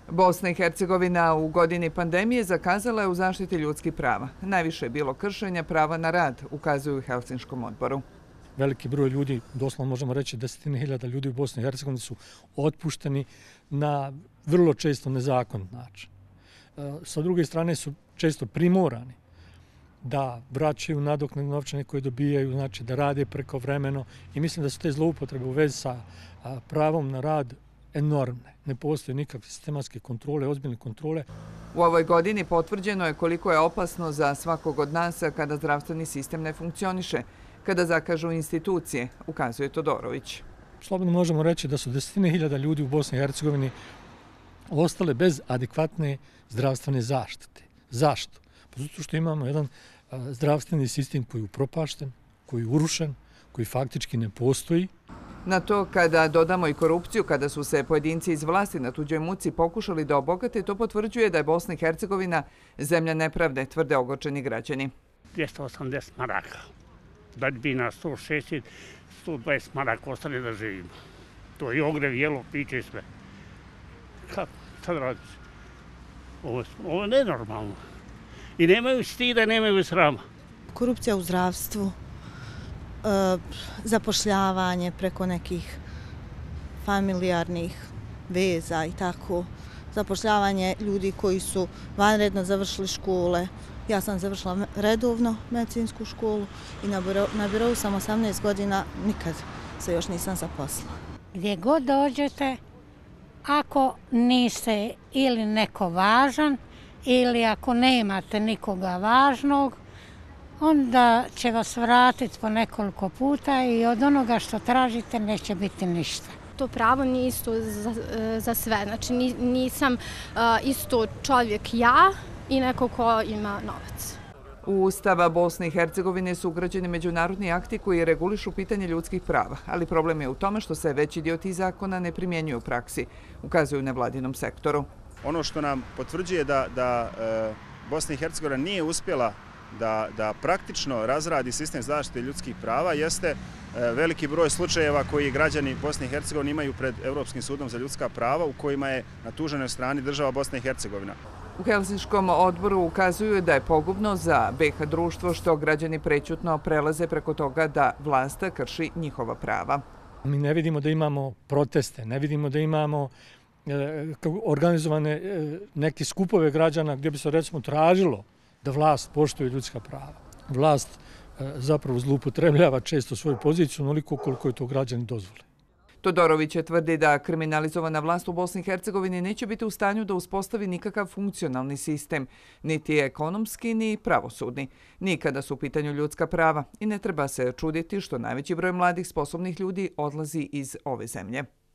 Bosna i Hercegovina u godini pandemije zakazala je u zaštiti ljudskih prava. Najviše je bilo kršenja prava na rad, ukazuju u Helsinškom odboru. Veliki broj ljudi, doslovno možemo reći 10.000 ljudi u Bosni i Hercegovini su otpušteni na vrlo često nezakonit način. Sa druge strane su često primorani da vraćaju nadoknade novčane koje dobijaju, znači da rade prekovremeno i mislim da su te zloupotrebe u vezi sa pravom na rad enormne. Ne postoje nikakve sistematske kontrole, ozbiljne kontrole. U ovoj godini potvrđeno je koliko je opasno za svakog od nas kada zdravstveni sistem ne funkcioniše, kada zakažu institucije, ukazuje Todorović. Slobodno možemo reći da su 10.000 ljudi u Bosni i Hercegovini ostale bez adekvatne zdravstvene zaštite. Zašto? Pa zato što imamo jedan zdravstveni sistem koji je upropašten, koji je urušen, koji faktički ne postoji. Na to kada dodamo i korupciju, kada su se pojedinci iz vlasti na tuđoj muci pokušali da obogate, to potvrđuje da je Bosna i Hercegovina zemlja nepravde, tvrde ogorčeni građani. 280 maraka. Da bi na 160, 120 maraka ostane da živimo. To je ogrev, jelo, piće i sve. Kako? Sad radiš? Ovo je nenormalno. I nemaju stida, nemaju srama. Korupcija u zdravstvu, zapošljavanje preko nekih familijarnih veza i tako. Zapošljavanje ljudi koji su vanredno završili škole. Ja sam završila redovno medicinsku školu i na birou sam 18 godina, nikad se još nisam zaposlila. Gdje god dođete, ako niste ili neko važan ili ako nemate nikoga važnog, onda će vas vratiti po nekoliko puta i od onoga što tražite neće biti ništa. To pravo nije isto za sve. Znači nisam isto čovjek ja i neko ko ima novac. U Ustava Bosne i Hercegovine su ugrađeni međunarodni akti koji regulišu pitanje ljudskih prava, ali problem je u tome što se veći dio tih zakona ne primjenjuje u praksi, ukazuju nevladinom sektoru. Ono što nam potvrđuje da Bosna i Hercegovina nije uspjela da praktično razradi sistem zaštite ljudskih prava jeste veliki broj slučajeva koji građani Bosne i Hercegovine imaju pred Europskim sudom za ljudska prava u kojima je na tuženoj strani država Bosna i Hercegovina. U Helsinškom odboru ukazuju da je pogubno za BiH društvo što građani prećutno prelaze preko toga da vlast krši njihova prava. Mi ne vidimo da imamo proteste, ne vidimo da imamo organizovane neke skupove građana gdje bi se recimo tražilo da vlast poštuje ljudska prava. Vlast zapravo zloupotrebljava često svoju poziciju onoliko koliko je to građani dozvole. Todorović tvrdi da kriminalizovana vlast u Bosni i Hercegovini neće biti u stanju da uspostavi nikakav funkcionalni sistem, niti ekonomski, ni pravosudni, ni kada su u pitanju ljudska prava i ne treba se čuditi što najveći broj mladih sposobnih ljudi odlazi iz ove zemlje.